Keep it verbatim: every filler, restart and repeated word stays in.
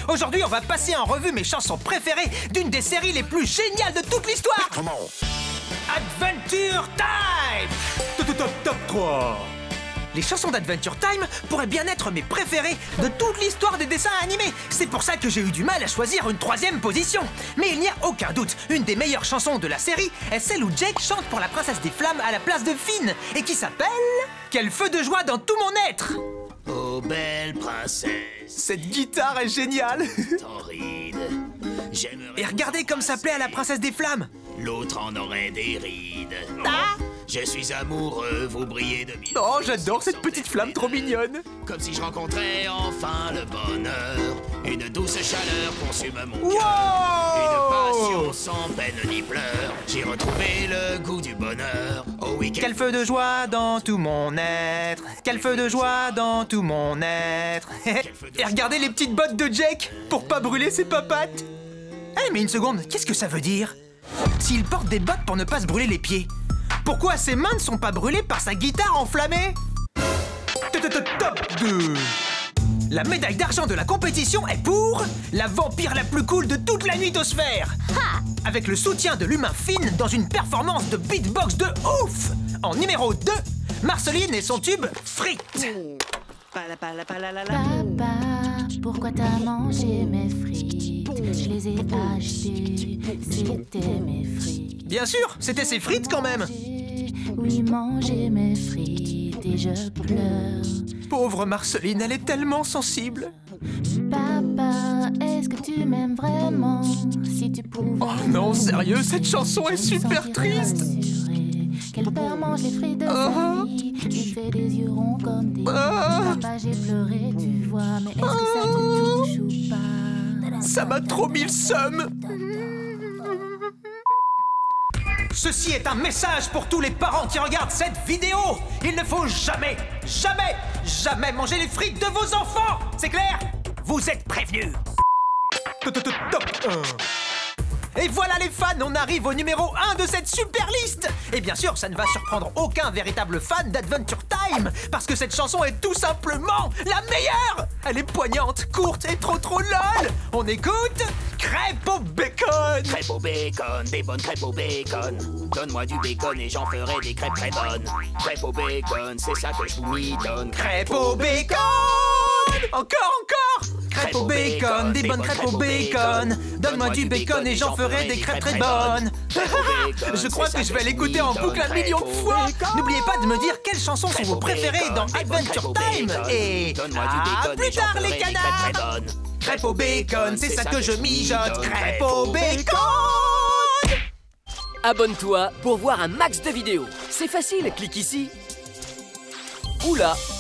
Aujourd'hui, on va passer en revue mes chansons préférées d'une des séries les plus géniales de toute l'histoire. Adventure Time. Top, top, top trois. Les chansons d'Adventure Time pourraient bien être mes préférées de toute l'histoire des dessins animés. C'est pour ça que j'ai eu du mal à choisir une troisième position. Mais il n'y a aucun doute, une des meilleures chansons de la série est celle où Jake chante pour la princesse des flammes à la place de Finn et qui s'appelle « Quel feu de joie dans tout mon être ». Oh belle princesse, cette guitare est géniale. torride. Et regardez comme ça plaît à la princesse des flammes. L'autre en aurait des rides. Ah. Je suis amoureux, vous brillez de mille. Oh, j'adore cette petite flamme trop mignonne. Comme si je rencontrais enfin le bonheur. Une douce chaleur consume mon wow. cœur. Une passion sans peine ni pleurs. J'ai retrouvé le goût du bonheur. Oh oui, quel feu de joie dans tout mon être. Quel feu de joie dans tout mon être. Et regardez les petites bottes de Jake pour pas brûler ses papates. Eh hey, mais une seconde, qu'est-ce que ça veut dire? S'il porte des bottes pour ne pas se brûler les pieds, pourquoi ses mains ne sont pas brûlées par sa guitare enflammée? Top deux. La médaille d'argent de la compétition est pour la vampire la plus cool de toute la nuitosphère. Avec le soutien de l'humain Finn dans une performance de beatbox de ouf. En numéro deux, Marceline et son tube Frites. Papa, pourquoi t'as mangé mes frites? Je les ai achetées, c'était mes frites. Bien sûr, c'était ses frites quand même. Oui, manger mes frites et je pleure. Pauvre Marceline, elle est tellement sensible. Papa, est-ce que tu m'aimes vraiment? Si tu pouvais... Oh non, sérieux, cette chanson est super triste. Quel père mange les frites de uh sa vie? Il fait des yeux ronds comme des... Uh Papa, j'ai pleuré, tu vois, mais est-ce que ça te touche ou pas? Ça m'a trop mis le seum. Ceci est un message pour tous les parents qui regardent cette vidéo. Il ne faut jamais, jamais, jamais manger les frites de vos enfants. C'est clair? Vous êtes prévenus. Top un. Et voilà les fans, on arrive au numéro un de cette super liste. Et bien sûr, ça ne va surprendre aucun véritable fan d'Adventure Time, parce que cette chanson est tout simplement la meilleure. Elle est poignante, courte et trop trop lol. On écoute Crêpes au bacon. Crêpes au bacon, des bonnes crêpes au bacon. Donne-moi du bacon et j'en ferai des crêpes très bonnes. Crêpes au bacon, c'est ça que je vous m'y donne. Crêpes au bacon. Encore, encore. Crêpes au bacon, des bonnes crêpes au bacon. Donne-moi du bacon et j'en ferai des crêpes très bonnes. Je crois que je vais l'écouter en boucle un million de fois. N'oubliez pas de me dire quelles chansons sont vos préférées dans Adventure Time. Et à plus tard les canards. Crêpes au bacon, c'est ça que je mijote. Crêpes au bacon. Abonne-toi pour voir un max de vidéos. C'est facile, clique ici ou là.